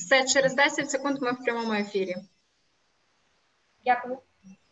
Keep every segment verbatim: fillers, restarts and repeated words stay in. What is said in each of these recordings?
Все, через десять секунд ми в прямому ефірі. Дякую.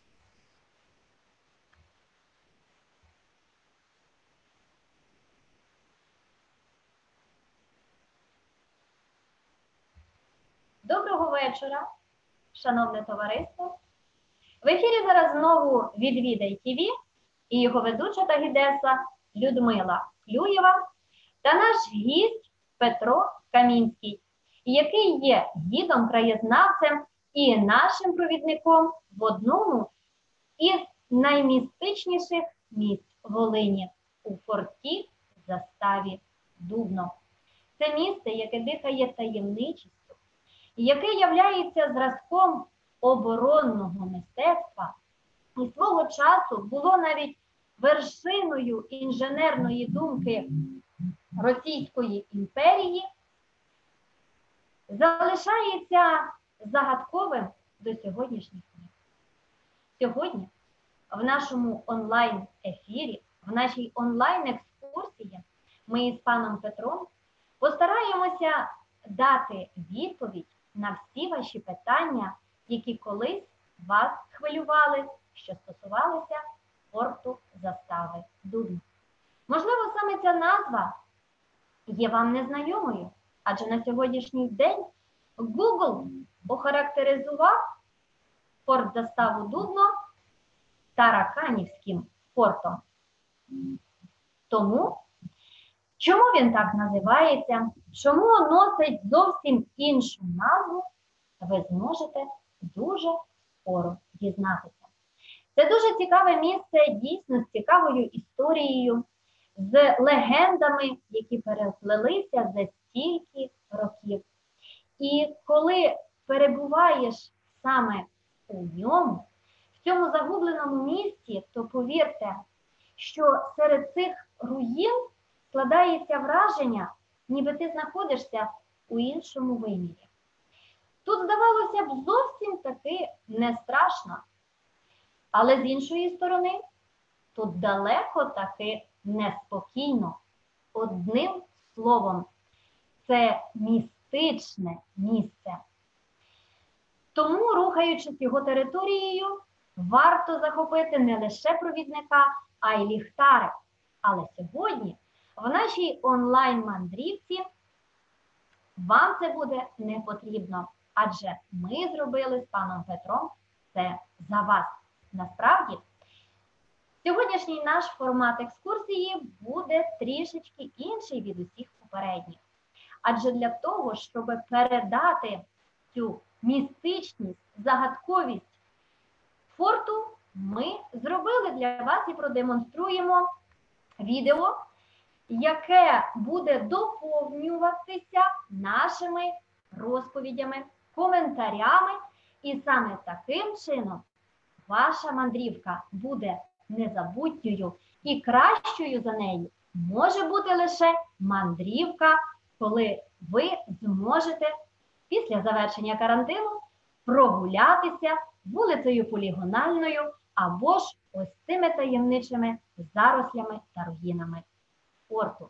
Доброго вечора, шановне товариство. В ефірі зараз знову «Відвідай ТВ» і його ведуча та гідеса Людмила Клюєва та наш гість Петро Камінський, який є гідом-краєзнавцем і нашим провідником в одному із наймістичніших місць Волині у форті заставі Дубно. Це місце, яке дихає таємничістю, яке являється зразком оборонного мистецтва і свого часу було навіть вершиною інженерної думки Російської імперії, залишається загадковим до сьогоднішніх днів. Сьогодні в нашому онлайн-ефірі, в нашій онлайн-екскурсії ми із паном Петром постараємося дати відповідь на всі ваші питання, які колись вас хвилювали, що стосувалися форту застави Дубно. Можливо, саме ця назва є вам незнайомою, адже на сьогоднішній день Google охарактеризував форт заставу Дубно Тараканівським фортом. Тому, чому він так називається, чому носить зовсім іншу назву, ви зможете дуже скоро дізнатися. Це дуже цікаве місце, дійсно з цікавою історією, з легендами, які переплелися за стільки років. І коли перебуваєш саме у ньому, в цьому загубленому місці, то повірте, що серед цих руїн складається враження, ніби ти знаходишся у іншому вимірі. Тут, здавалося б, зовсім таки не страшно. Але з іншої сторони, тут далеко таки неспокійно. Одним словом, це містичне місце. Тому, рухаючись його територією, варто захопити не лише провідника, а й ліхтарик. Але сьогодні в нашій онлайн-мандрівці вам це буде не потрібно, адже ми зробили з паном Петром це за вас. Насправді, сьогоднішній наш формат екскурсії буде трішечки інший від усіх попередніх. Адже для того, щоб передати цю містичність, загадковість форту, ми зробили для вас і продемонструємо відео, яке буде доповнюватися нашими розповідями, коментарями, і саме таким чином ваша мандрівка буде незабутньою, і кращою за нею може бути лише мандрівка, коли ви зможете після завершення карантину прогулятися вулицею Полігональною або ж ось цими таємничими зарослями та руїнами форту.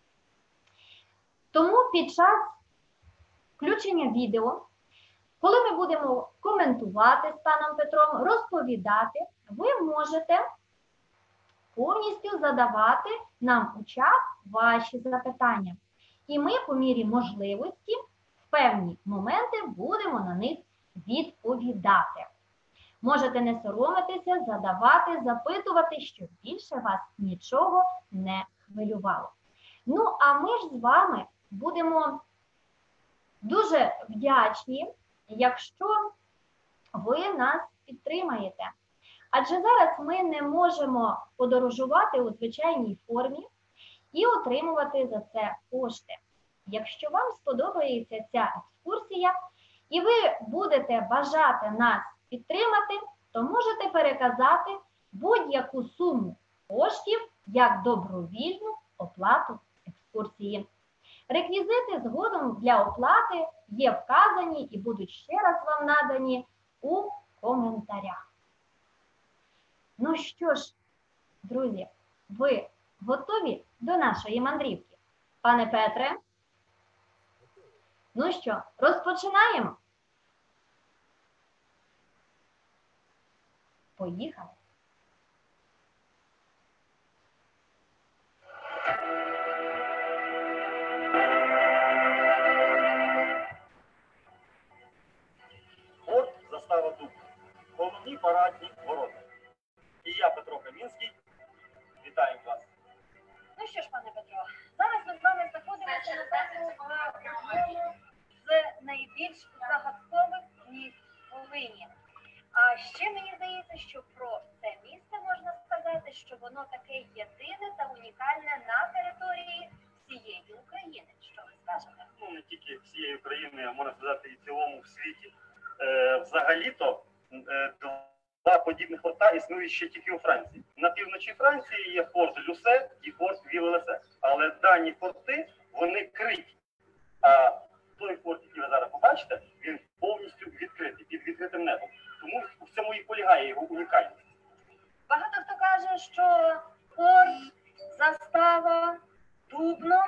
Тому під час включення відео, коли ми будемо коментувати з паном Петром, розповідати, ви можете повністю задавати нам у чат ваші запитання. І ми по мірі можливості в певні моменти будемо на них відповідати. Можете не соромитися, задавати, запитувати, щоб більше вас нічого не хвилювало. Ну, а ми ж з вами будемо дуже вдячні, якщо ви нас підтримаєте. Адже зараз ми не можемо подорожувати у звичайній формі і отримувати за це кошти. Якщо вам сподобається ця екскурсія і ви будете бажати нас підтримати, то можете переказати будь-яку суму коштів як добровільну оплату екскурсії. Реквізити згодом для оплати є вказані і будуть ще раз вам надані у коментарях. Ну що ж, друзі, ви готові до нашої мандрівки? Пане Петре? Ну що, розпочинаємо? Поїхали. Форт застава Дуб. Головні парадні ворота. І я, Петро Камінський, вітаю вас. Ну що ж, пане Петро, зараз ми з вами знаходимося на одному з найбільш загадкових місць Волині. А ще мені здається, що про це місце можна сказати, що воно таке єдине та унікальне на території всієї України. Що ви скажете? Ну, не тільки всієї України, а можна сказати і в цілому в світі. Е, взагалі-то е, два подібних форта існують ще тільки у Франції. На півночі Франції є форт Люсе і форт Вівелесе. Але дані форти, вони криті. А той форт, який ви зараз побачите, він повністю відкритий, під відкритим небом. Тому в цьому і полягає його унікальність. Багато хто каже, що форт, застава, Дубно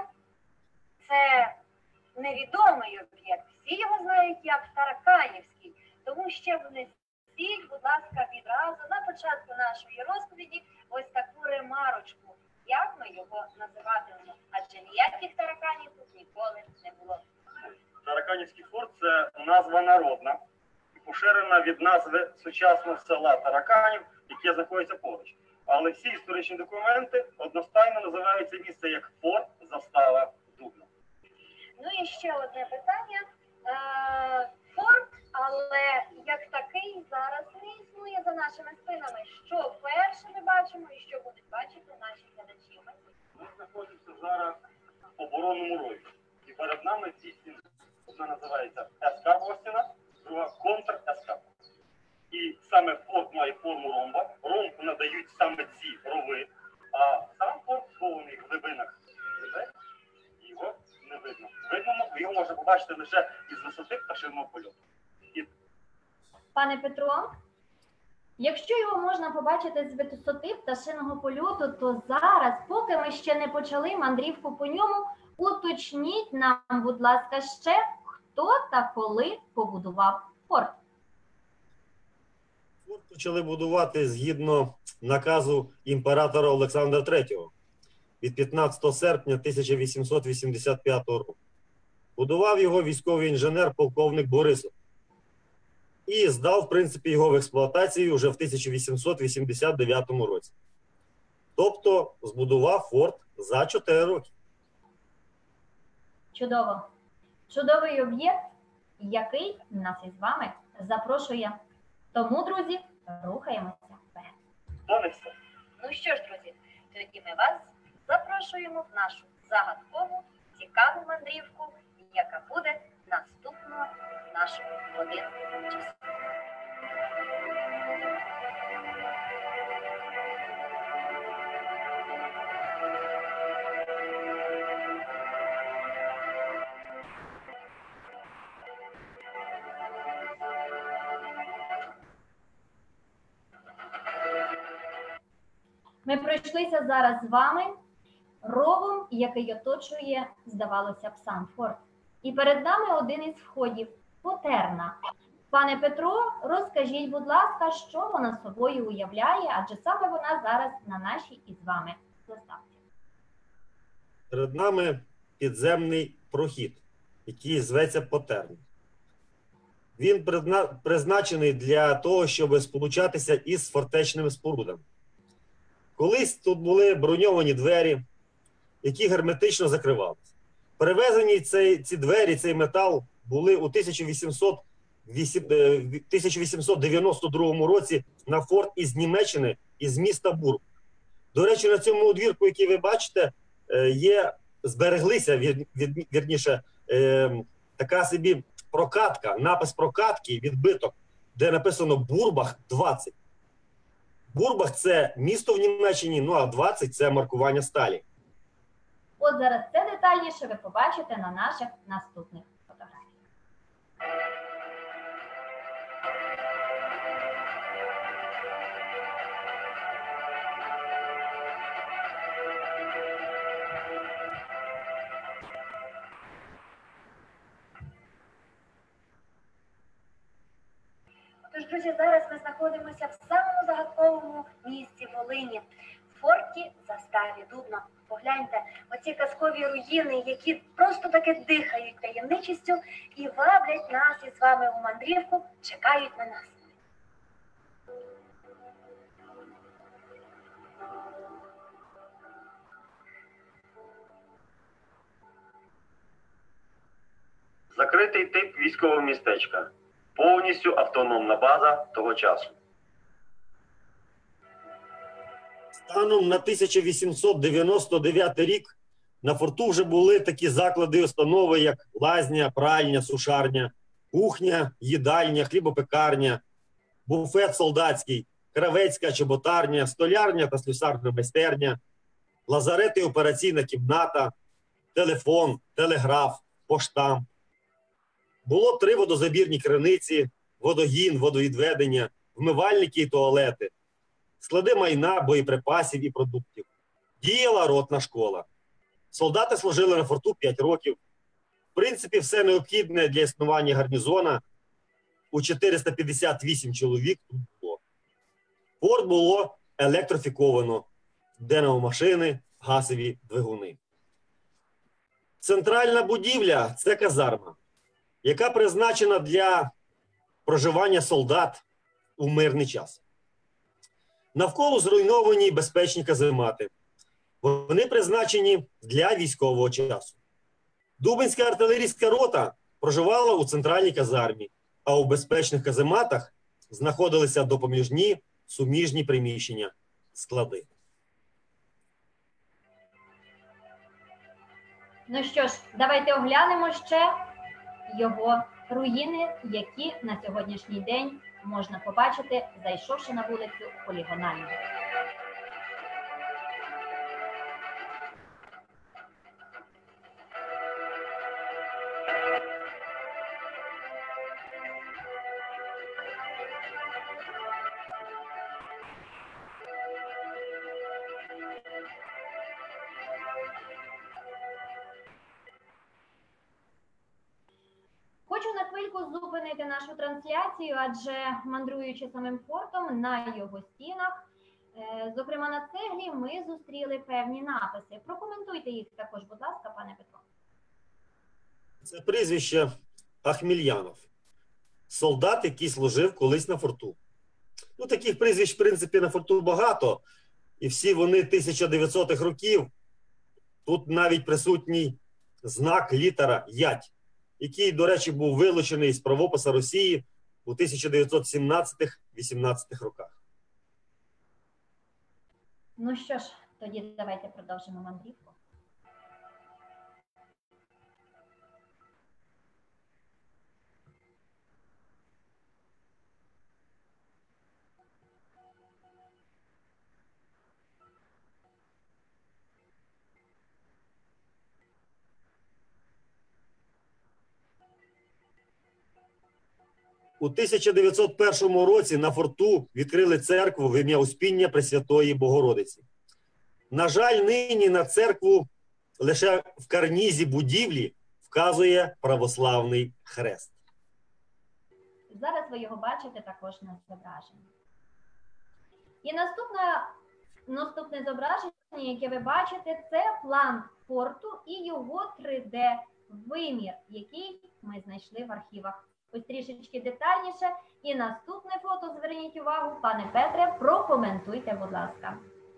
– це невідомий об'єкт. Всі його знають як Тараканівський. Тому ще внесіть, будь ласка, відразу на початку нашої розповіді ось таку ремарочку, як ми його називатимемо. Адже ніяких тараканів тут ніколи не було. Тараканівський форт – це назва народна, поширена від назви сучасного села Тараканів, яке знаходиться поруч. Але всі історичні документи одностайно називають це місце як форт, застава, Дубно. Ну і ще одне питання. Е, форт, але як такий зараз не існує за нашими спинами. Що перше ми бачимо і що будуть бачити наші глядачі? Ми знаходимося зараз в оборонному рові. І перед нами ці стіни. Одна називається ескарпова стіна, друга контр-ескарпова. І саме форт має форму ромба. Ромб надають саме ці рови, а сам форт схований в глибинах. Його не видно. Видно, його можна побачити лише із висоти пташиного польоту. І... Пане Петро, якщо його можна побачити з висоти пташиного польоту, то зараз, поки ми ще не почали мандрівку по ньому, уточніть нам, будь ласка, ще, хто та коли побудував форт. Форт почали будувати згідно наказу імператора Олександра третього від п'ятнадцятого серпня тисяча вісімсот вісімдесят п'ятого року. Будував його військовий інженер полковник Борисов. І здав, в принципі, його в експлуатацію вже в тисяча вісімсот вісімдесят дев'ятому році. Тобто збудував форт за чотири роки. Чудово. Чудовий об'єкт, який нас із вами запрошує. Тому, друзі, рухаємося вперед. То не все. Ну що ж, друзі, тоді ми вас запрошуємо в нашу загадкову, цікаву мандрівку, яка буде наступного нашого годину часу. Ми пройшлися зараз з вами ровом, який оточує, здавалося б, сам форт. І перед нами один із входів – потерна. Пане Петро, розкажіть, будь ласка, що вона собою уявляє, адже саме вона зараз на нашій із вами заставці. Перед нами підземний прохід, який зветься потерна. Він призначений для того, щоб сполучатися із фортечними спорудами. Колись тут були броньовані двері, які герметично закривалися. Перевезені ці, ці двері, цей метал були у тисяча вісімсот дев'яносто другому році на форт із Німеччини, із міста Бург. До речі, на цьому одвірку, який ви бачите, є, збереглися, вір, вір, вірніше, е, така собі прокатка, напис прокатки, відбиток, де написано Бурбах двадцять. Бурбах – це місто в Німеччині, ну а двадцять – це маркування сталі. От зараз це детальніше ви побачите на наших наступних фотографіях. Друзі, зараз ми знаходимося в самому загадковому місці Волині, в форті Заставі Дубно. Погляньте, оці казкові руїни, які просто таки дихають таємничістю і ваблять нас із вами у мандрівку, чекають на нас. Закритий тип військового містечка. Повністю автономна база того часу. Станом на тисяча вісімсот дев'яносто дев'ятий рік на форту вже були такі заклади і установи, як лазня, пральня, сушарня, кухня, їдальня, хлібопекарня, буфет солдатський, кравецька чоботарня, столярня та слюсарна майстерня, лазарет і операційна кімната, телефон, телеграф, поштамп. Було три водозабірні криниці, водогін, водовідведення, вмивальники і туалети, склади майна, боєприпасів і продуктів. Діяла ротна школа. Солдати служили на форту п'ять років. В принципі, все необхідне для існування гарнізона у чотириста п'ятдесят вісім чоловік тут було. Форт було електрофіковано, динамомашини, газові двигуни. Центральна будівля – це казарма, яка призначена для проживання солдат у мирний час. Навколо зруйновані безпечні каземати. Вони призначені для військового часу. Дубенська артилерійська рота проживала у центральній казармі, а у безпечних казематах знаходилися допоміжні суміжні приміщення, склади. Ну що ж, давайте оглянемо ще його руїни, які на сьогоднішній день можна побачити, зайшовши на вулицю Полігональну. Хочу на хвильку зупинити нашу трансляцію, адже мандруючи самим фортом, на його стінах, зокрема на цеглі, ми зустріли певні написи. Прокоментуйте їх також, будь ласка, пане Петро. Це прізвище Ахмільянов. Солдат, який служив колись на форту. Ну, таких прізвищ, в принципі, на форту багато. І всі вони тисяча дев'ятсотих років. Тут навіть присутній знак, літера «Ять», який, до речі, був вилучений з правопису Росії у тисяча дев'ятсот сімнадцятих-вісімнадцятих роках. Ну що ж, тоді давайте продовжимо мандрівку. У тисяча дев'ятсот першому році на форту відкрили церкву в ім'я Успіння Пресвятої Богородиці. На жаль, нині на церкву лише в карнізі будівлі вказує православний хрест. Зараз ви його бачите також на зображенні. І наступне, наступне зображення, яке ви бачите, це план форту і його три де-вимір, який ми знайшли в архівах. Ось трішечки детальніше. І наступне фото, зверніть увагу, пане Петре, прокоментуйте, будь ласка.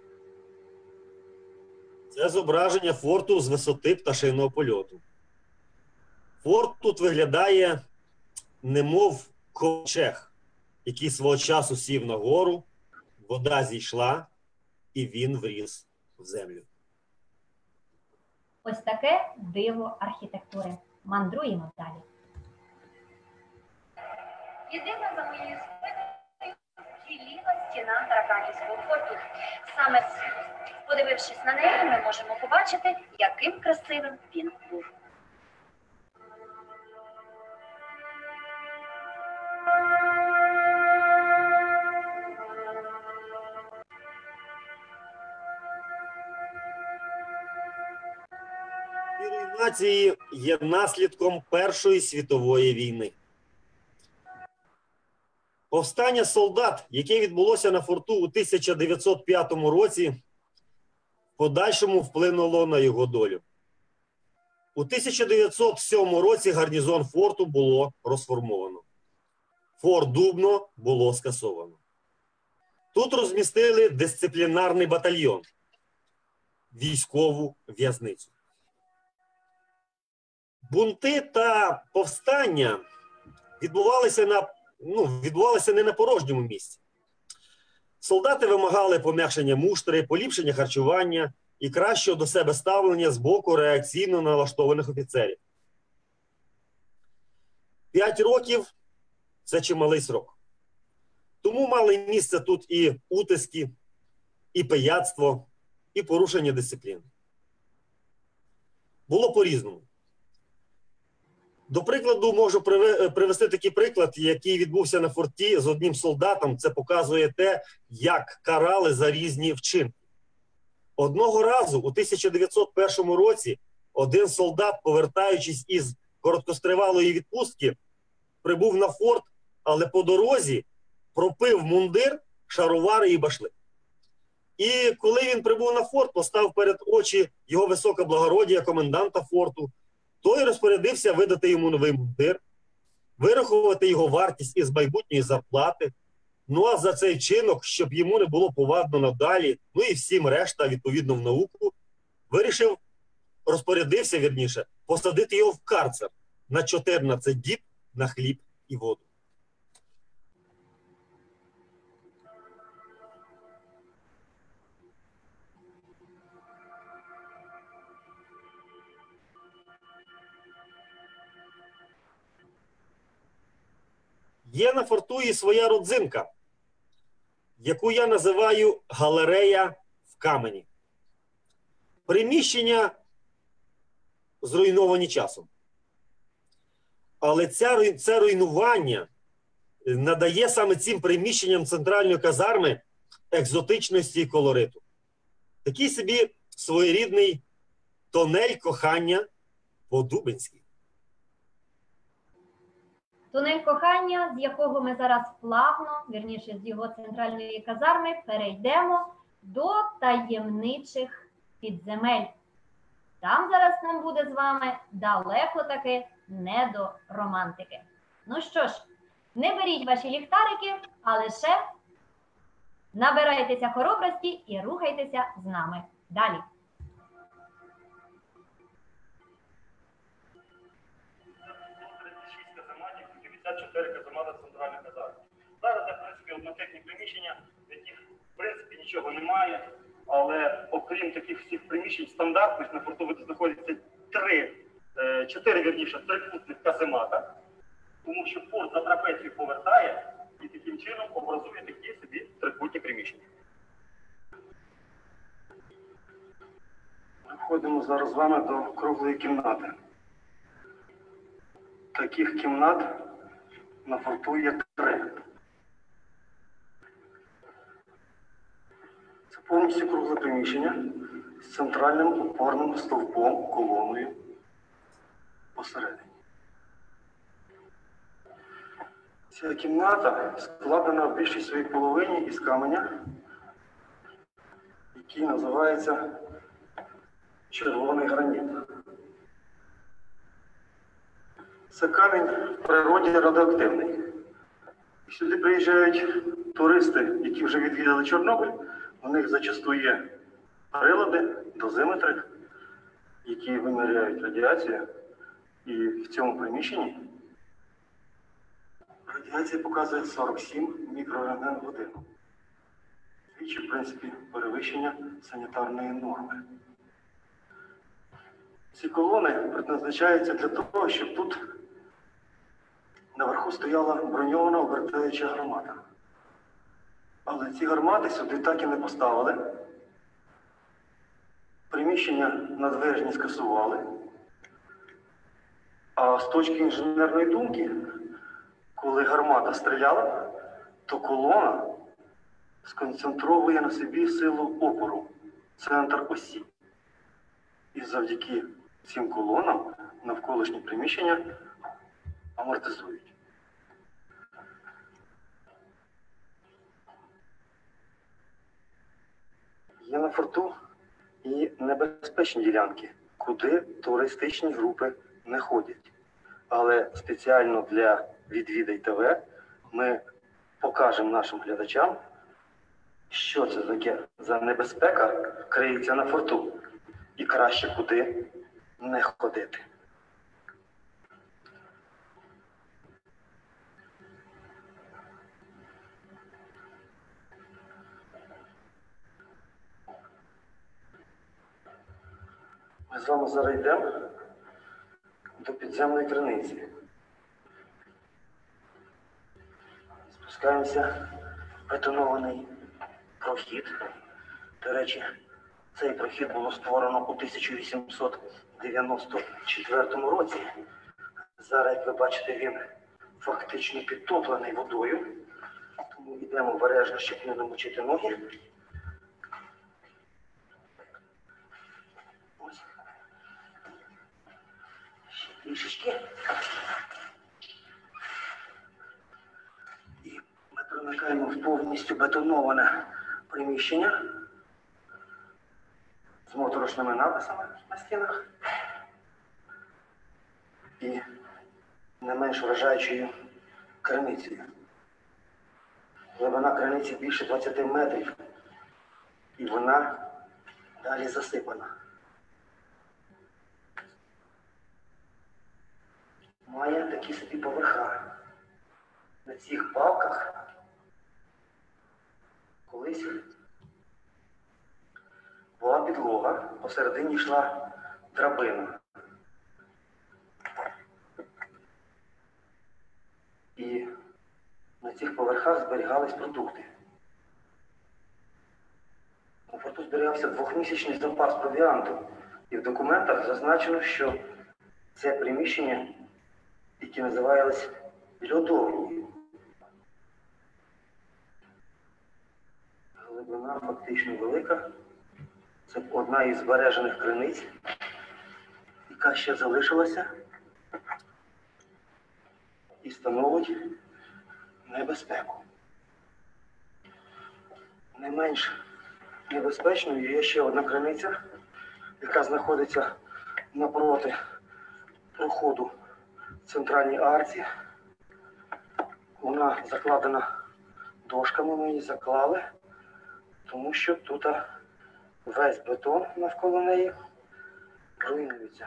Це зображення форту з висоти пташиного польоту. Форт тут виглядає немов ковчег, який свого часу сів на гору, вода зійшла і він вріс в землю. Ось таке диво архітектури. Мандруємо далі. Єдина за моєю спиною ліва стіна Тараканівського форту. Саме подивившись на неї, ми можемо побачити, яким красивим він був. Ці руйнації є наслідком Першої світової війни. Повстання солдат, яке відбулося на форту у тисяча дев'ятсот п'ятому році, в подальшому вплинуло на його долю. У тисяча дев'ятсот сьомому році гарнізон форту було розформовано. Форт Дубно було скасовано. Тут розмістили дисциплінарний батальйон, військову в'язницю. Бунти та повстання відбувалися, на, ну, відбувалися не на порожньому місці. Солдати вимагали пом'якшення муштри, поліпшення харчування і кращого до себе ставлення з боку реакційно налаштованих офіцерів. П'ять років – це чималий срок. Тому мали місце тут і утиски, і пияцтво, і порушення дисципліни. Було по-різному. До прикладу, можу привести такий приклад, який відбувся на форті з одним солдатом. Це показує те, як карали за різні вчинки. Одного разу, у тисяча дев'ятсот першому році, один солдат, повертаючись із короткостривалої відпустки, прибув на форт, але по дорозі пропив мундир, шаровари і башлик. І коли він прибув на форт, постав перед очі його високоблагородія, коменданта форту, той розпорядився видати йому новий мундир, вирахувати його вартість із майбутньої зарплати, ну а за цей вчинок, щоб йому не було повадно надалі, ну і всім решта, відповідно в науку, вирішив, розпорядився, вірніше, посадити його в карцер на чотирнадцять діб на хліб і воду. Є на форту і своя родзинка, яку я називаю галерея в камені. Приміщення зруйновані часом. Але ця, це руйнування надає саме цим приміщенням центральної казарми екзотичності і колориту. Такий собі своєрідний тонель кохання по-дубинськи. Тунель кохання, з якого ми зараз плавно, вірніше, з його центральної казарми, перейдемо до таємничих підземель. Там зараз нам буде з вами далеко таки не до романтики. Ну що ж, не беріть ваші ліхтарики, а лише набирайтеся хоробрості і рухайтеся з нами. Далі. чотири каземати центральних казарм. Зараз, в принципі, однотипні приміщення, в яких, в принципі, нічого немає, але окрім таких всіх приміщень стандартних, на форту знаходяться три, чотири, вірніше, трикутних каземата, тому що форт за трапецію повертає і таким чином образує такі собі трикутні приміщення. Ми входимо зараз з вами до круглої кімнати. Таких кімнат на форту є три. Це повністю кругле приміщення з центральним опорним стовпом, колоною посередині. Ця кімната складена в більшій своїй половині із каменя, який називається червоний граніт. Це камінь в природі радіоактивний. Сюди приїжджають туристи, які вже відвідали Чорнобиль. У них зачасту є прилади, дозиметри, які виміряють радіацію. І в цьому приміщенні радіація показує сорок сім мікрорентген в годину. Двічі, в принципі, перевищення санітарної норми. Ці колони предназначаються для того, щоб тут наверху стояла броньована обертаюча гармата. Але ці гармати сюди так і не поставили. Приміщення надвижні скасували. А з точки інженерної думки, коли гармата стріляла, то колона сконцентровує на собі силу опору, центр осі. І завдяки цим колонам навколишні приміщення амортизують. Є на форту і небезпечні ділянки, куди туристичні групи не ходять. Але спеціально для «Відвідай ТВ» ми покажемо нашим глядачам, що це таке за небезпека криється на форту і краще куди не ходити. Ми з вами зараз йдемо до підземної криниці. Спускаємося в бетонований прохід. До речі, цей прохід було створено у тисяча вісімсот дев'яносто четвертому році. Зараз, як ви бачите, він фактично підтоплений водою. Тому йдемо обережно, щоб не намочити ноги. Ось. Ще трішечки. І ми проникаємо в повністю бетоноване приміщення з моторошними написами на стінах і не менш вражаючою криницею. Глибина криниці більше двадцяти метрів, і вона далі засипана. Має такі собі поверха. На цих балках колись була підлога, посередині йшла драбина. І на цих поверхах зберігались продукти. У форту зберігався двохмісячний запас провіанту. І в документах зазначено, що це приміщення, яке називалось льодовні. Глибина фактично велика. Це одна із збережених криниць, яка ще залишилася і становить небезпеку. Не менш небезпечною є ще одна криниця, яка знаходиться напроти проходу в центральній арці. Вона закладена дошками, ми її заклали, тому що тут весь бетон навколо неї руйнується.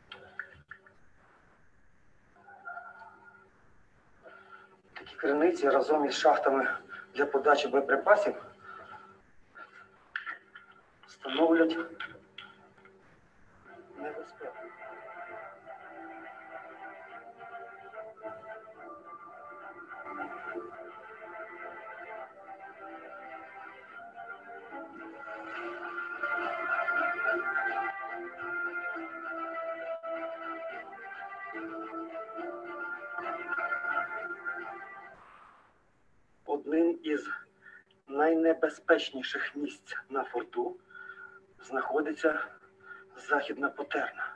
Такі криниці разом із шахтами для подачі боєприпасів становлять небезпеку. Одним із найнебезпечніших місць на форту знаходиться Західна Потерна.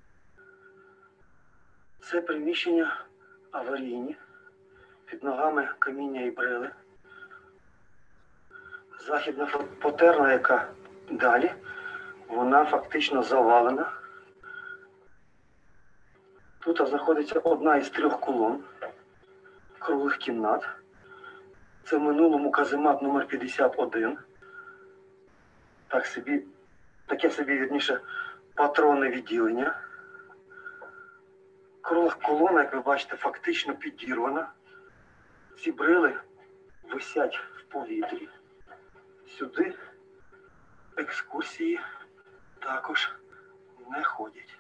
Це приміщення аварійні, під ногами каміння і брили. Західна Потерна, яка далі, вона фактично завалена. Тут знаходиться одна із трьох колон круглих кімнат. Це в минулому каземат номер п'ятдесят один. Так собі, таке собі, вірніше, патронне відділення. Кругла колона, як ви бачите, фактично підірвана. Ці брили висять в повітрі. Сюди екскурсії також не ходять.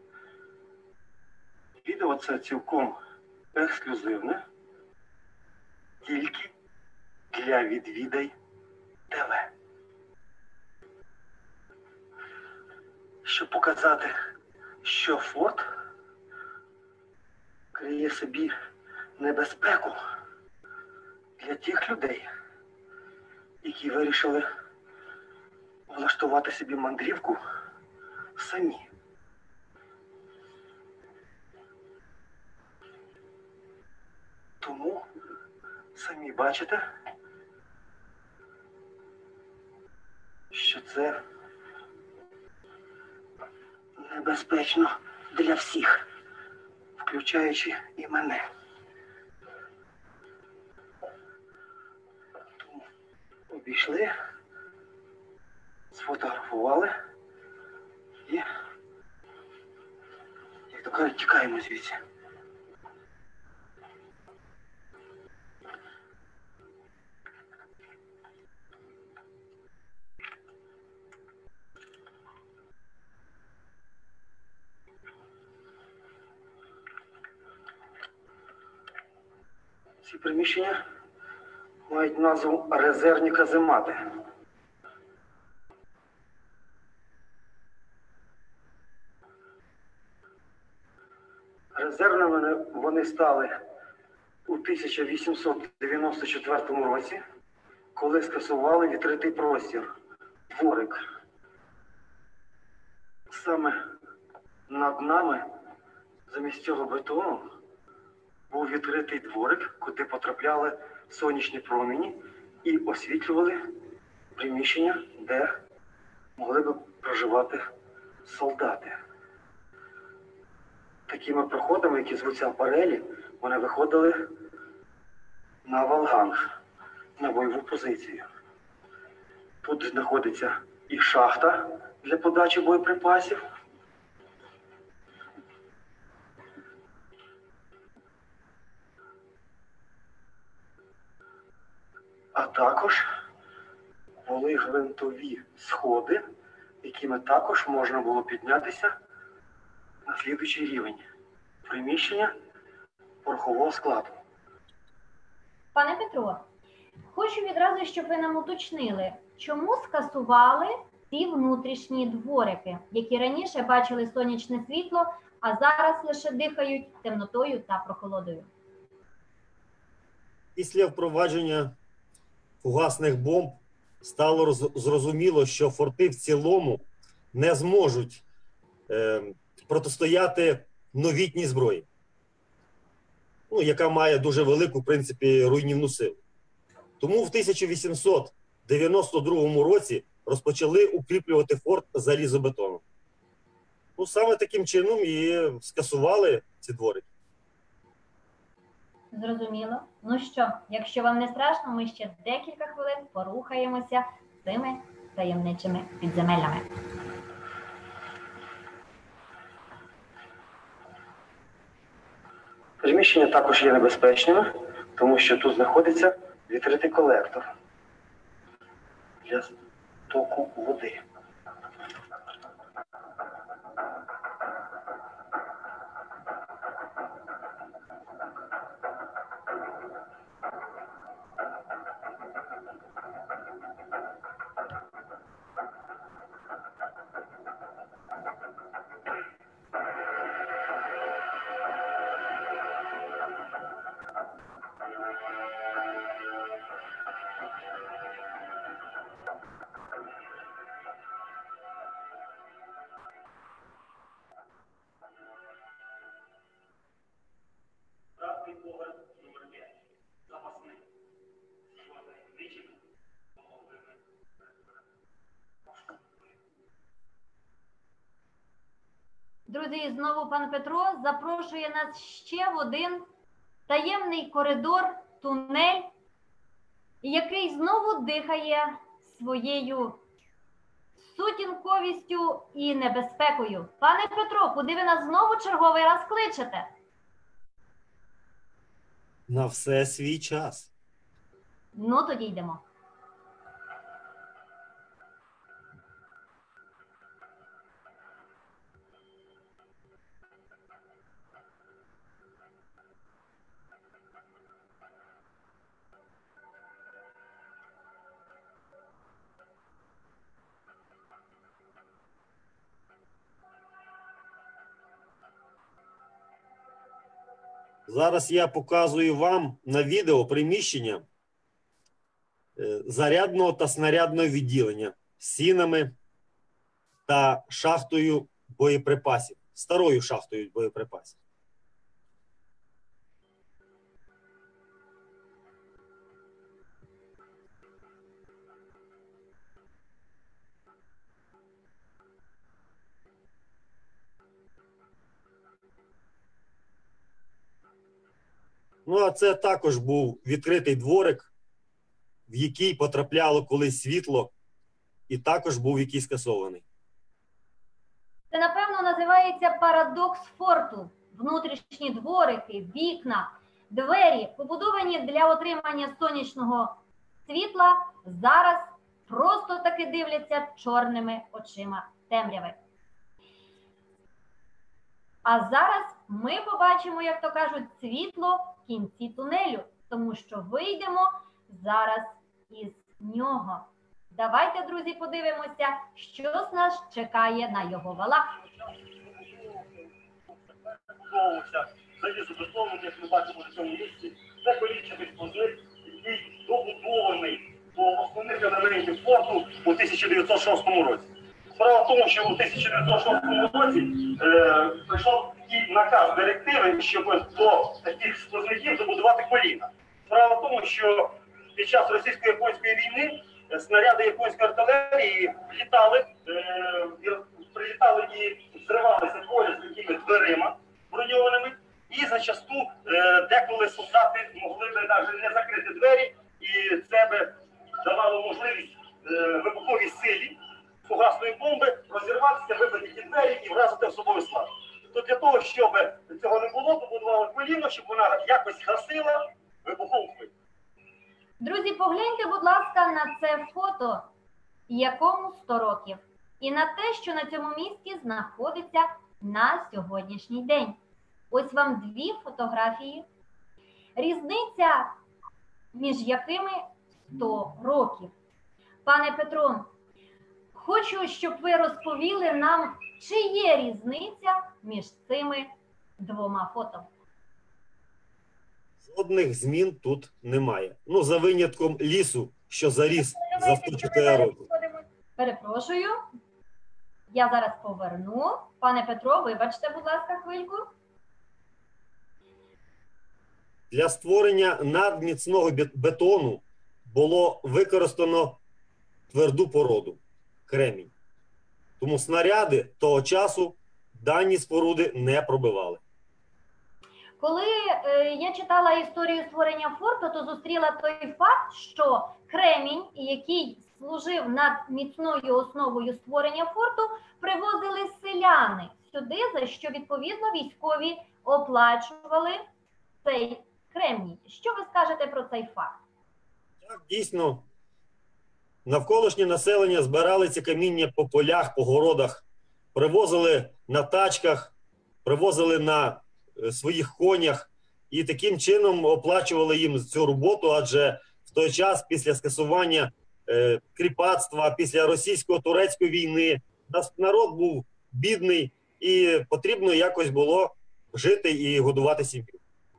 Відео це цілком ексклюзивне, тільки для «Відвідай ТВ». Щоб показати, що форт криє собі небезпеку для тих людей, які вирішили влаштувати собі мандрівку самі. Тому, самі бачите, що це небезпечно для всіх, включаючи і мене. Тому обійшли, сфотографували і, як то кажуть, тікаємо звідси. Ці приміщення мають назву резервні каземати. Резервними вони стали у тисяча вісімсот дев'яносто четвертому році, коли скасували відкритий простір, дворик. Саме над нами, замість цього бетону, був відкритий дворик, куди потрапляли сонячні промені і освітлювали приміщення, де могли б проживати солдати. Такими проходами, які звуться апарелі, вони виходили на валганг, на бойову позицію. Тут знаходиться і шахта для подачі боєприпасів, а також були гвинтові сходи, якими також можна було піднятися на слідуючий рівень приміщення порохового складу. Пане Петро, хочу відразу, щоб ви нам уточнили, чому скасували ці внутрішні дворики, які раніше бачили сонячне світло, а зараз лише дихають темнотою та прохолодою? Після впровадження фугасних бомб стало роз- зрозуміло, що форти в цілому не зможуть е, протистояти новітній зброї, ну, яка має дуже велику, в принципі, руйнівну силу. Тому в тисяча вісімсот дев'яносто другому році розпочали укріплювати форт залізобетоном. Ну, саме таким чином і скасували ці дворики. Зрозуміло. Ну що, якщо вам не страшно, ми ще декілька хвилин порухаємося цими таємничими підземеллями. Приміщення також є небезпечними, тому що тут знаходиться відкритий колектор для току води. Правий поверх номер п'ять. Запасний. Нічим. Друзі, знову пан Петро запрошує нас ще в один таємний коридор, тунель, який знову дихає своєю сутінковістю і небезпекою. Пане Петро, куди ви нас знову черговий раз кличете? На все свій час. Ну, тоді йдемо. Зараз я показую вам на відео приміщення е, зарядного та снарядного відділення з сінами та шахтою боєприпасів, старою шахтою боєприпасів. Ну, а це також був відкритий дворик, в який потрапляло колись світло, і також був який скасований. Це, напевно, називається парадокс форту. Внутрішні дворики, вікна, двері, побудовані для отримання сонячного світла, зараз просто таки дивляться чорними очима темряви. А зараз ми побачимо, як то кажуть, світло в кінці тунелю, тому що вийдемо зараз із нього. Давайте, друзі, подивимося, що з нас чекає на його валах. Залізобетонним, як ми бачимо на цьому місці, це колічний експозит, який добудований до основних елементів форту у тисяча дев'ятсот шостому році. Справа в тому, що у тисяча дев'ятсот шостому році е, прийшов такий наказ директиви, щоб до таких сквозників добудувати коліна. Справа в тому, що під час російсько-японської війни снаряди японської артилерії влітали, е, прилітали і зривалися поряд з такими дверима броньованими, і зачасту е, деколи солдати могли би навіть не закрити двері, і це би давало можливість е, вибуховій силі фугасної бомби розірватися, вибити ті двері і вразити особовий склад. То для того, щоб цього не було, побудували коліно, щоб вона якось гасила вибухову хвилю. Друзі, погляньте, будь ласка, на це фото, якому сто років, і на те, що на цьому місці знаходиться на сьогоднішній день. Ось вам дві фотографії, різниця між якими сто років. Пане Петро, хочу, щоб ви розповіли нам, чи є різниця між цими двома фото. Жодних змін тут немає. Ну, за винятком лісу, що заріс за сто чотири роки. Перепрошую. Я зараз поверну. Пане Петро, вибачте, будь ласка, хвильку. Для створення надміцного бетону було використано тверду породу – кремінь. Тому снаряди того часу дані споруди не пробивали. Коли е, я читала історію створення форту, то зустріла той факт, що кремінь, який служив над міцною основою створення форту, привозили селяни сюди, за що, відповідно, військові оплачували цей кремній. Що ви скажете про цей факт? Так, дійсно, навколишнє населення збирали ці каміння по полях, по городах, привозили на тачках, привозили на своїх конях і таким чином оплачували їм цю роботу, адже в той час після скасування е, кріпацтва, після російсько-турецької війни народ був бідний і потрібно якось було жити і годувати сім'ю.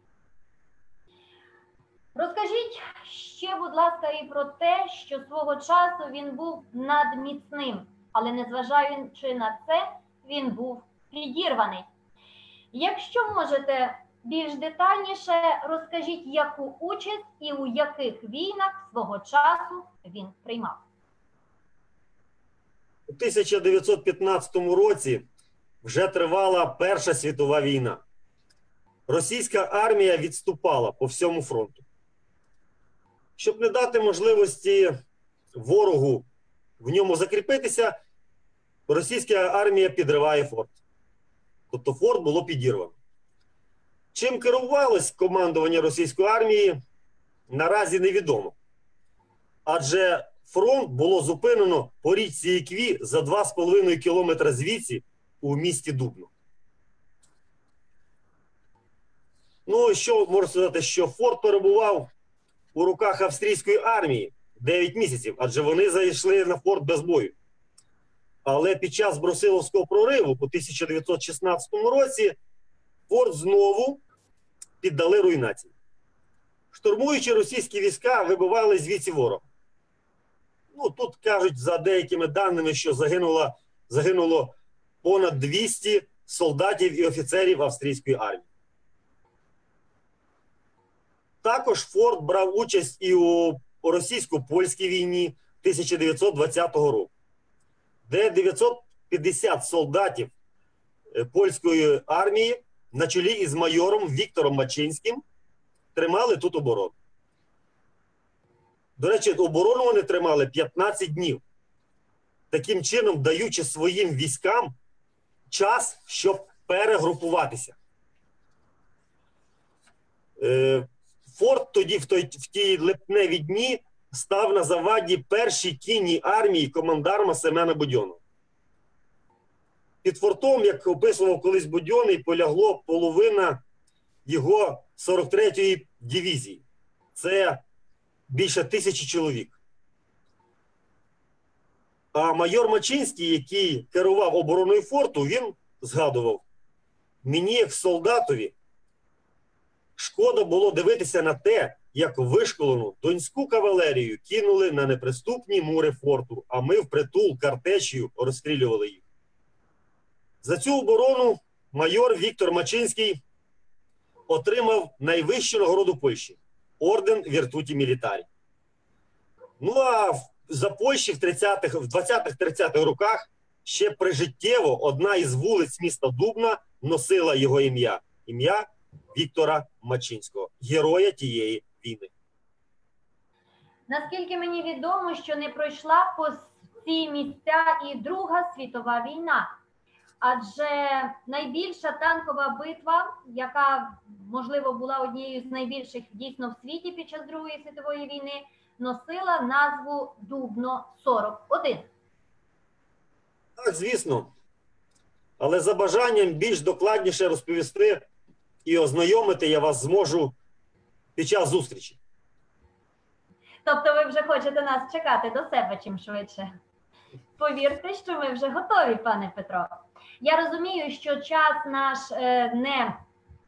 Розкажіть ще, будь ласка, і про те, що свого часу він був надміцним, але незважаючи на це, він був підірваний. Якщо можете більш детальніше, розкажіть, яку участь і у яких війнах свого часу він приймав. У тисяча дев'ятсот п'ятнадцятому році вже тривала Перша світова війна. Російська армія відступала по всьому фронту. Щоб не дати можливості ворогу в ньому закріпитися, російська армія підриває форт. Тобто форт було підірвано. Чим керувалось командування російської армії, наразі невідомо. Адже фронт було зупинено по річці Ікві за два з половиною кілометри звідси у місті Дубно. Ну, що можу сказати, що форт перебував у руках австрійської армії дев'ять місяців, адже вони зайшли на форт без бою. Але під час Брусиловського прориву у тисяча дев'ятсот шістнадцятому році форт знову піддали руйнації. Штурмуючи російські війська, вибивали звідси ворога. Ну, тут кажуть, за деякими даними, що загинуло, загинуло понад двісті солдатів і офіцерів австрійської армії. Також форт брав участь і у російсько-польській війні тисяча дев'ятсот двадцятого року, де дев'ятсот п'ятдесят солдатів польської армії на чолі із майором Віктором Мачинським тримали тут оборону. До речі, оборону вони тримали п'ятнадцять днів. Таким чином, даючи своїм військам час, щоб перегрупуватися. Форт тоді, в, той, в ті липневі дні, став на заваді першій кінній армії командарма Семена Будьонного. Під фортом, як описував колись Будьонний, полягло половина його сорок третьої дивізії. Це більше тисячі чоловік. А майор Мачинський, який керував обороною форту, він згадував: мені, як солдатові, шкода було дивитися на те, як вишколену донську кавалерію кинули на неприступні мури форту, а ми впритул картечею розстрілювали їх. За цю оборону майор Віктор Мачинський отримав найвищу нагороду Польщі – орден Віртуті Мілітарі. Ну а за Польщі в двадцятих-тридцятих роках ще прижиттєво одна із вулиць міста Дубна носила його ім'я. Ім'я Віктора Мачинського, героя тієї війни. Наскільки мені відомо, що не пройшла по ці місця і Друга світова війна. Адже найбільша танкова битва, яка, можливо, була однією з найбільших дійсно в світі під час Другої світової війни, носила назву Дубно сорок один. Так, звісно. Але за бажанням більш докладніше розповісти і ознайомити я вас зможу під час зустрічі. Тобто ви вже хочете нас чекати до себе чим швидше? Повірте, що ми вже готові, пане Петро. Я розумію, що час наш е, не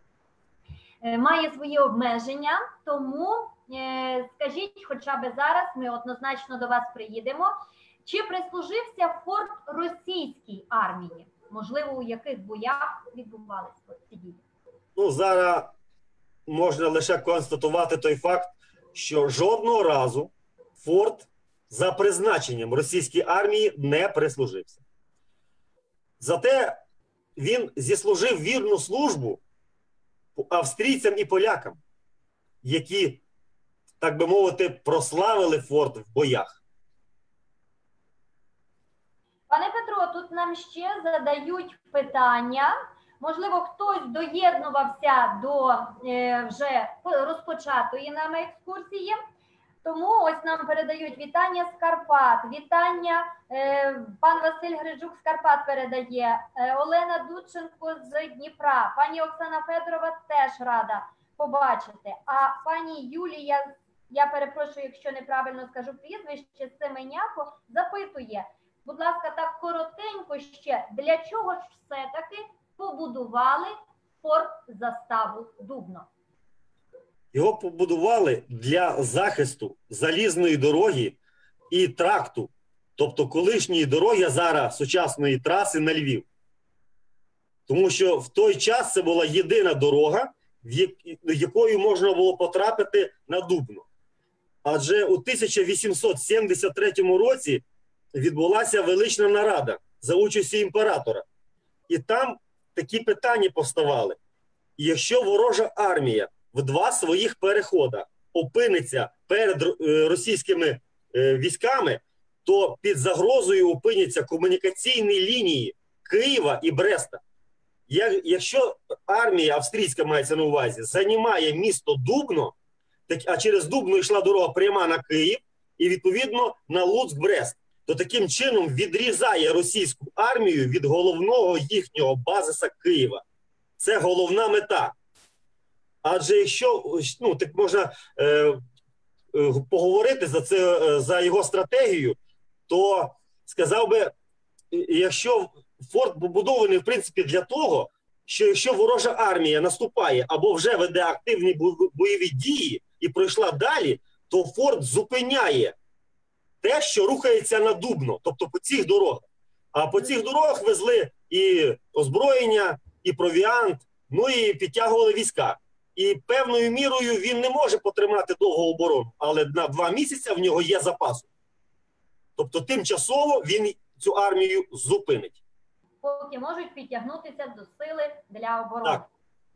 е, має свої обмеження, тому е, скажіть хоча б зараз, ми однозначно до вас приїдемо, чи прислужився форт російській армії? Можливо, у яких боях відбувалися ці дії? Ну, зараз можна лише констатувати той факт, що жодного разу форт за призначенням російської армії не прислужився. Зате він зіслужив вірну службу австрійцям і полякам, які, так би мовити, прославили форт в боях. Пане Петро, тут нам ще задають питання. Можливо, хтось доєднувався до е, вже розпочатої нами екскурсії. Тому ось нам передають вітання з Карпат. Вітання е, пан Василь Гриджук з Карпат передає. Е, Олена Дудченко з Дніпра. Пані Оксана Федорова теж рада побачити. А пані Юлія, я перепрошую, якщо неправильно скажу прізвище, Семеняко, запитує, будь ласка, так коротенько ще, для чого ж все-таки побудували форт заставу Дубно? Його побудували для захисту залізної дороги і тракту, тобто колишньої дороги, а зараз сучасної траси на Львів. Тому що в той час це була єдина дорога, якою можна було потрапити на Дубно. Адже у тисяча вісімсот сімдесят третьому році відбулася велична нарада за участю імператора. І там такі питання поставали. Якщо ворожа армія в два своїх переходи опиниться перед російськими військами, то під загрозою опиняться комунікаційні лінії Києва і Бреста. Якщо армія австрійська, мається на увазі, займає місто Дубно, а через Дубно йшла дорога пряма на Київ і, відповідно, на Луцьк-Брест, то таким чином відрізає російську армію від головного їхнього базиса Києва. Це головна мета. Адже якщо, ну, так можна е, е, поговорити за, це, е, за його стратегію, то сказав би, якщо форт побудований, в принципі, для того, що якщо ворожа армія наступає або вже веде активні бойові дії і пройшла далі, то форт зупиняє те, що рухається на Дубно, тобто по цих дорогах. А по цих дорогах везли і озброєння, і провіант, ну і підтягували війська. І певною мірою він не може потримати довгу оборону, але на два місяці в нього є запасу. Тобто тимчасово він цю армію зупинить. Поки можуть підтягнутися до сили для оборони. Так,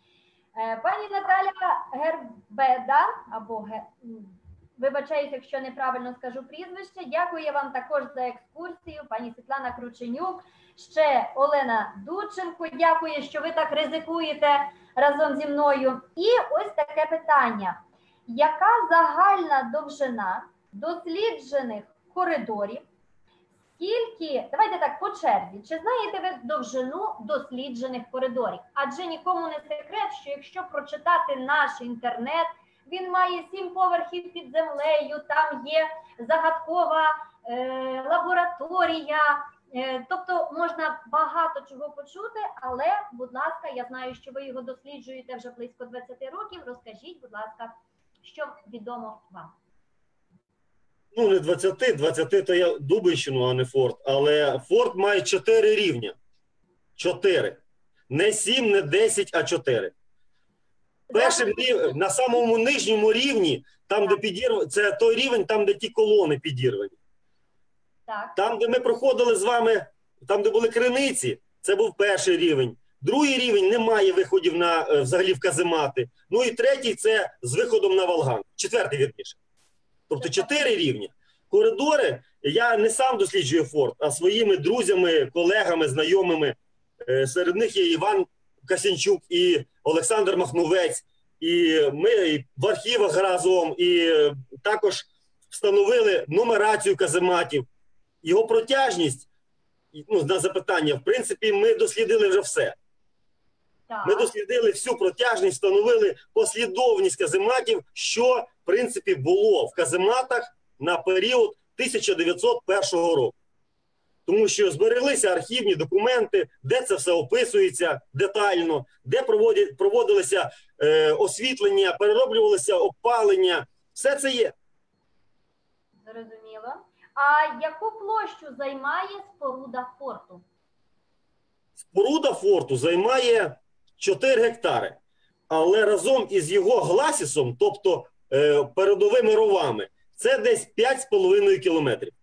Е, Пані Наталя Гербеда, або Ге... вибачаюсь, якщо неправильно скажу прізвище, дякую вам також за екскурсію. Пані Світлана Крученюк, ще Олена Дудченко, дякую, що ви так ризикуєте разом зі мною. І ось таке питання. Яка загальна довжина досліджених коридорів? Скільки, давайте так по черзі, чи знаєте ви довжину досліджених коридорів? Адже нікому не секрет, що якщо прочитати наш інтернет, він має сім поверхів під землею, там є загадкова е, лабораторія, е, тобто можна багато чого почути, але, будь ласка, я знаю, що ви його досліджуєте вже близько двадцяти років, розкажіть, будь ласка, що відомо вам. Ну, не двадцяти, двадцяти то я Дубинщину, а не форт. Але форт має чотири рівня. Чотири. Не сім, не десять, а чотири. Перший рівень, на самому нижньому рівні, там, де підірвані, це той рівень, там, де ті колони підірвані. Так. Там, де ми проходили з вами, там, де були криниці, це був перший рівень. Другий рівень немає виходів на, взагалі, в каземати. Ну і третій – це з виходом на Волган. Четвертий, вірніше. Тобто чотири рівні. Коридори я не сам досліджую форт, а своїми друзями, колегами, знайомими. Серед них є Іван Касянчук і Олександр Махновець. І ми в архівах разом, і також встановили нумерацію казематів. Його протяжність, ну, на запитання, в принципі, ми дослідили вже все. Так. Ми дослідили всю протяжність, встановили послідовність казематів, що, в принципі, було в казематах на період тисяча дев'ятсот першого року. Тому що збереглися архівні документи, де це все описується детально, де проводять, проводилося е, освітлення, перероблювалося опалення. Все це є. Зрозуміло. А яку площу займає споруда форту? Споруда форту займає чотири гектари. Але разом із його гласісом, тобто е, передовими ровами, це десь п'ять з половиною кілометрів.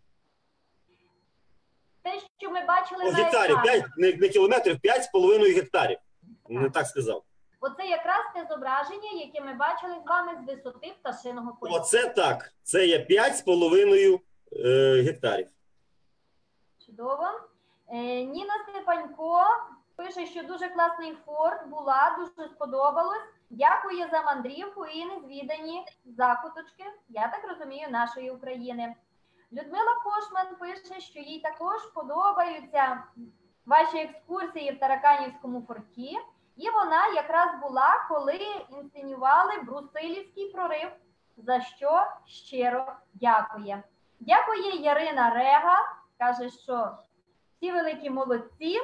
Те, що ми бачили О, на гектарів, екрані. п'ять, не, не кілометрів, п'ять з половиною гектарів. Не так сказав. Оце якраз те зображення, яке ми бачили з вами з висоти пташиного польоту. Оце так. Це є п'ять з половиною е, гектарів. Чудово. Е, Ніна Степанько пише, що дуже класний форт, була, дуже сподобалось. Дякую за мандрівку і незвідані закуточки, я так розумію, нашої України. Людмила Кошман пише, що їй також подобаються ваші екскурсії в Тараканівському форті. І вона якраз була, коли інсценювали Брусилівський прорив, за що щиро дякує. Дякує Ярина Рега, каже, що всі великі молодці.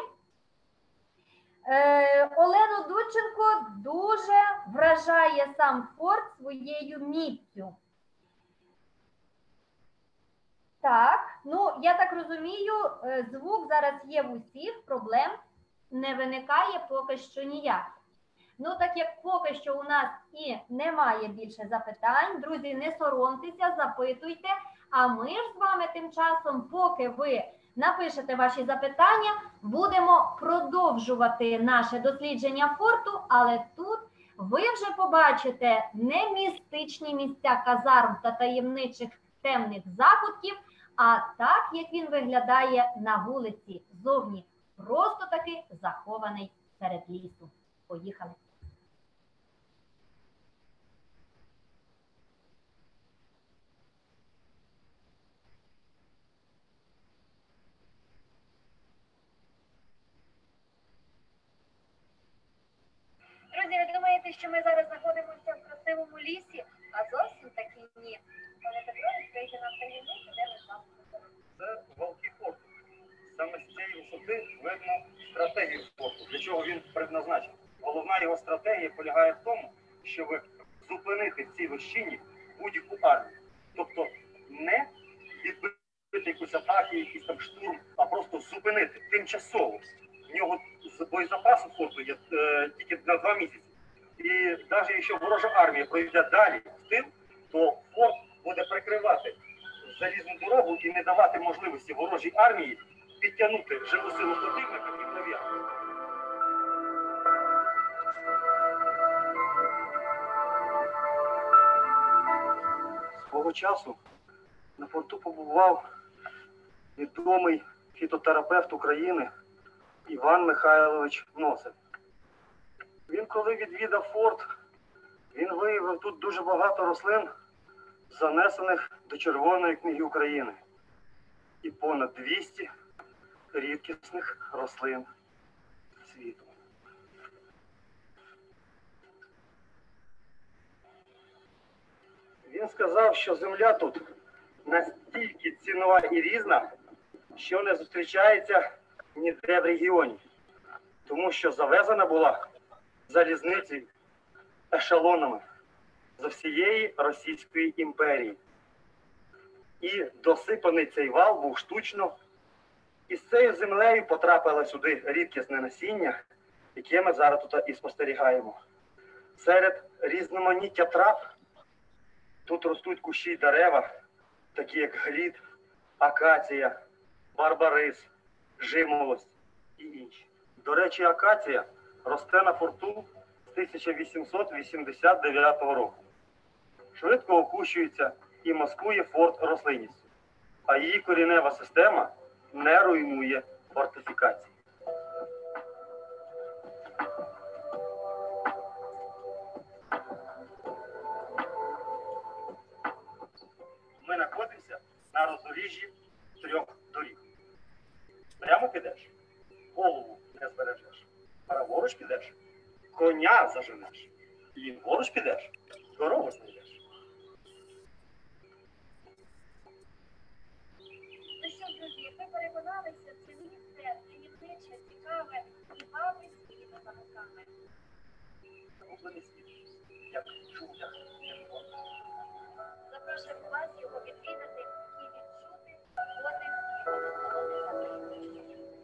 Е, Олену Дудченко дуже вражає сам форт своєю міцю. Так, ну, я так розумію, звук зараз є в усіх, проблем не виникає поки що ніяк. Ну, так як поки що у нас і немає більше запитань, друзі, не соромтеся, запитуйте, а ми ж з вами тим часом, поки ви напишете ваші запитання, будемо продовжувати наше дослідження форту, але тут ви вже побачите не містичні місця казарм та таємничих темних закутків, а так, як він виглядає на вулиці зовні, просто таки захований серед лісу. Поїхали. Друзі, ви думаєте, що ми зараз знаходимося в красивому лісі, а зовсім таки ні. Пане Петро, відкрийте нам таємницю, де ми з вами знаходимося. Це Валкий форт. Саме з цієї висоти видно стратегію форту, для чого він предназначений. Головна його стратегія полягає в тому, щоб зупинити в цій вищині будь-яку армію. Тобто не відбити якусь атаку, якийсь там штурм, а просто зупинити тимчасово. В нього боєзапасу форту є е, тільки на два місяці. І навіть якщо ворожа армія пройде далі в тил, то форт буде прикривати залізну дорогу і не давати можливості ворожій армії підтягнути живу силу противника і пров'язати. свого часу на форту побував відомий фітотерапевт України Іван Михайлович Носик. Він, коли відвідав форт, він виявив тут дуже багато рослин, занесених до Червоної книги України, і понад двісті рідкісних рослин світу. Він сказав, що земля тут настільки цінова і різна, що не зустрічається ніде в регіоні, тому що завезена була залізницею, ешелонами з всієї Російської імперії. І досипаний цей вал був штучно, і з цією землею потрапило сюди рідкісне насіння, яке ми зараз тут і спостерігаємо. Серед різноманіття трав тут ростуть кущі й дерева, такі як глід, акація, барбарис, жимолость і інші. До речі, акація росте на форту з тисяча вісімсот вісімдесят дев'ятого року. Швидко окущується і маскує форт рослинністю, а її корінева система не руйнує фортифікації. Ми знаходимося на роздоріжжі трьох доріг. Прямо підеш, голову не збережеш. Праворуч підеш, коня заженеш. Ліворуч підеш, дорогу знайдеш. Ну що, друзі, ви переконалися, це місце таємниче, цікаве і бавить своїми загадками. Загублений світ. Як чув, як чув. Запрошуємо вас його відвідати і відчути подих його насолоди.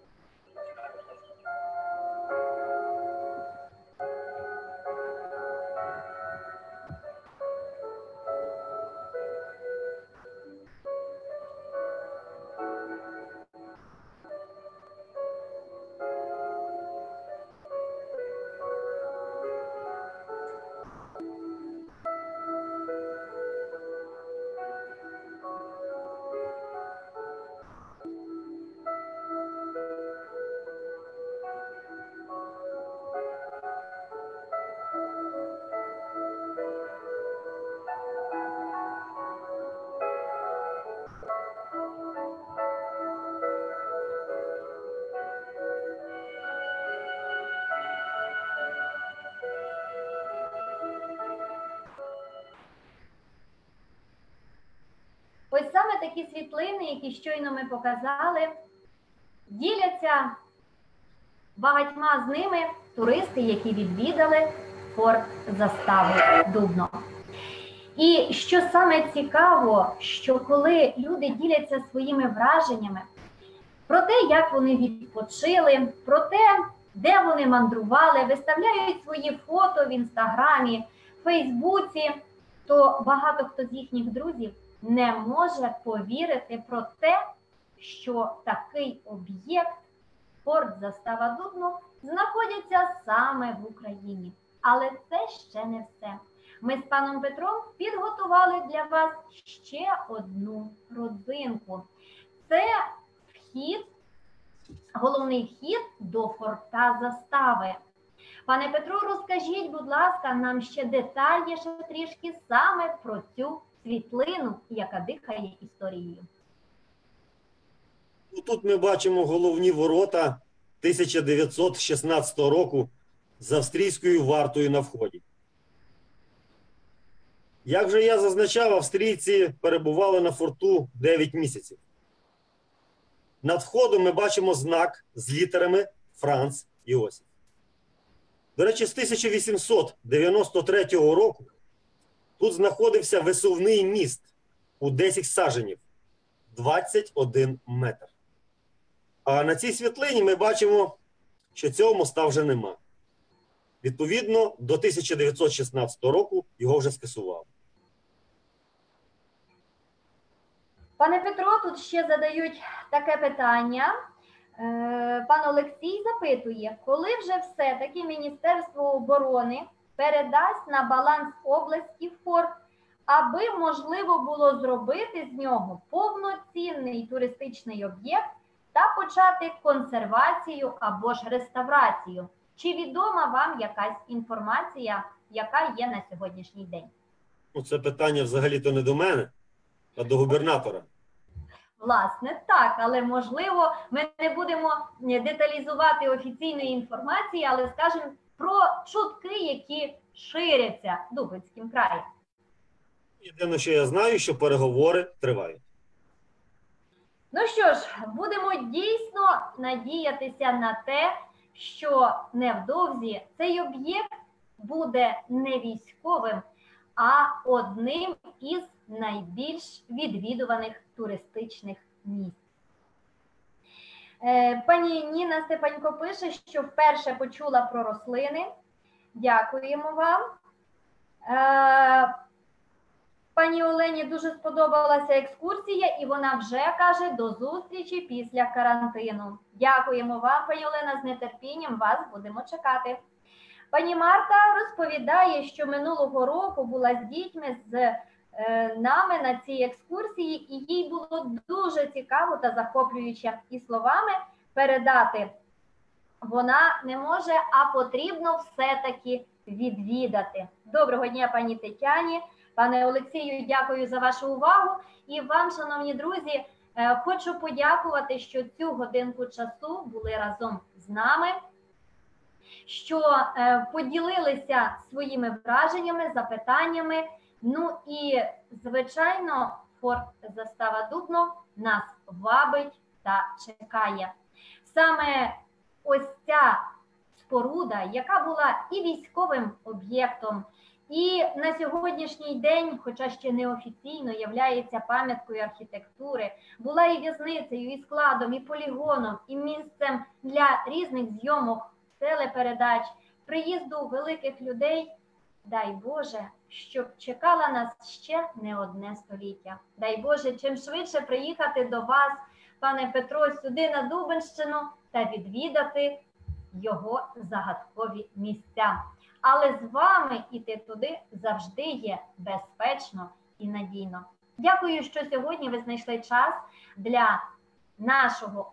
Ось саме такі світлини, які щойно ми показали, діляться багатьма з ними туристи, які відвідали форт Застави Дубно. І що саме цікаво, що коли люди діляться своїми враженнями про те, як вони відпочили, про те, де вони мандрували, виставляють свої фото в Інстаграмі, Фейсбуці, то багато хто з їхніх друзів не може повірити про те, що такий об'єкт, форт Застава Дубно, знаходиться саме в Україні. Але це ще не все. Ми з паном Петром підготували для вас ще одну родзинку. Це вхід, головний вхід до форта Застави. Пане Петро, розкажіть, будь ласка, нам ще детальніше трішки саме про цю світлину, яка дихає історією. Тут ми бачимо головні ворота тисяча дев'ятсот шістнадцятого року з австрійською вартою на вході. Як вже я зазначав, австрійці перебували на форту дев'ять місяців. Над входом ми бачимо знак з літерами Франц Іосиф. До речі, з тисяча вісімсот дев'яносто третього року тут знаходився висувний міст у десять саженів, двадцять один метр. А на цій світлині ми бачимо, що цього моста вже нема. Відповідно, до тисяча дев'ятсот шістнадцятого року його вже скасували. Пане Петро, тут ще задають таке питання. Пан Олексій запитує, коли вже все-таки Міністерство оборони передасть на баланс області форт, аби можливо було зробити з нього повноцінний туристичний об'єкт та почати консервацію або ж реставрацію. Чи відома вам якась інформація, яка є на сьогоднішній день? Ну, це питання взагалі-то не до мене, а до губернатора. Власне, так, але можливо ми не будемо деталізувати офіційної інформації, але скажемо про чутки, які ширяться Дубинським краєм. Єдине, що я знаю, що переговори тривають. Ну що ж, будемо дійсно надіятися на те, що невдовзі цей об'єкт буде не військовим, а одним із найбільш відвідуваних туристичних місць. Пані Ніна Степанько пише, що вперше почула про рослини. Дякуємо вам. Пані Олені дуже сподобалася екскурсія, і вона вже каже до зустрічі після карантину. Дякуємо вам, пані Олена, з нетерпінням вас будемо чекати. Пані Марта розповідає, що минулого року була з дітьми з е, нами на цій екскурсії, і їй було дуже цікаво та захоплююче. І словами передати вона не може, а потрібно все-таки відвідати. Доброго дня, пані Тетяні. Пане Олексію, дякую за вашу увагу. І вам, шановні друзі, хочу подякувати, що цю годинку часу були разом з нами, що поділилися своїми враженнями, запитаннями. Ну і, звичайно, форт Застава Дубно нас вабить та чекає. Саме ось ця споруда, яка була і військовим об'єктом, і на сьогоднішній день, хоча ще не офіційно, являється пам'яткою архітектури, була і в'язницею, і складом, і полігоном, і місцем для різних зйомок, телепередач, приїзду великих людей. Дай Боже, щоб чекала нас ще не одне століття. Дай Боже, чим швидше приїхати до вас, пане Петро, сюди на Дубенщину та відвідати його загадкові місця. Але з вами іти туди завжди є безпечно і надійно. Дякую, що сьогодні ви знайшли час для нашого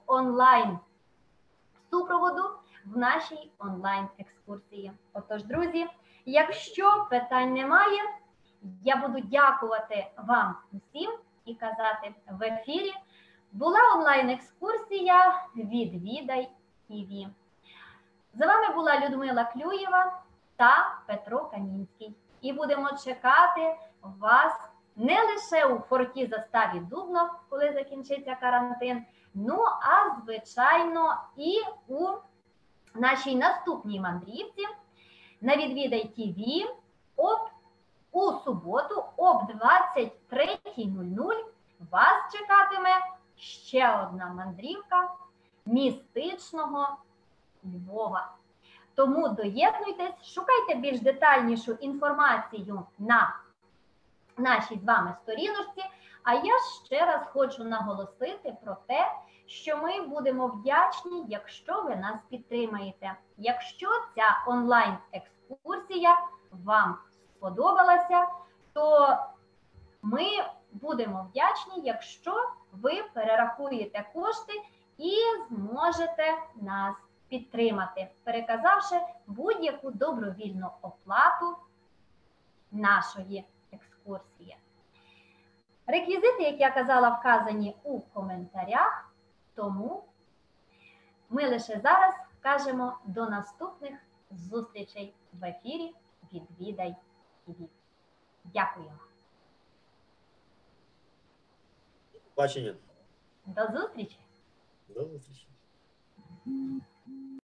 онлайн-супроводу в нашій онлайн-екскурсії. Отож, друзі, якщо питань немає, я буду дякувати вам усім і казати в ефірі була онлайн-екскурсія «Відвідай ТІВІ». За вами була Людмила Клюєва та Петро Камінський. І будемо чекати вас не лише у форті Заставі Дубно, коли закінчиться карантин, ну, а, звичайно, і у нашій наступній мандрівці на «Відвідай ТІВІ» об, у суботу об двадцять третій нуль нуль вас чекатиме ще одна мандрівка містичного Львова. Тому доєднуйтесь, шукайте більш детальнішу інформацію на нашій з вами сторіночці. А я ще раз хочу наголосити про те, що ми будемо вдячні, якщо ви нас підтримаєте. Якщо ця онлайн-екскурсія вам сподобалася, то ми будемо вдячні, якщо ви перерахуєте кошти і зможете нас підтримати, переказавши будь-яку добровільну оплату нашої екскурсії. Реквізити, як я казала, вказані у коментарях, тому ми лише зараз кажемо до наступних зустрічей в ефірі «Відвідай ТІВІ». Дякую. Бачення. До зустрічі. До зустрічі.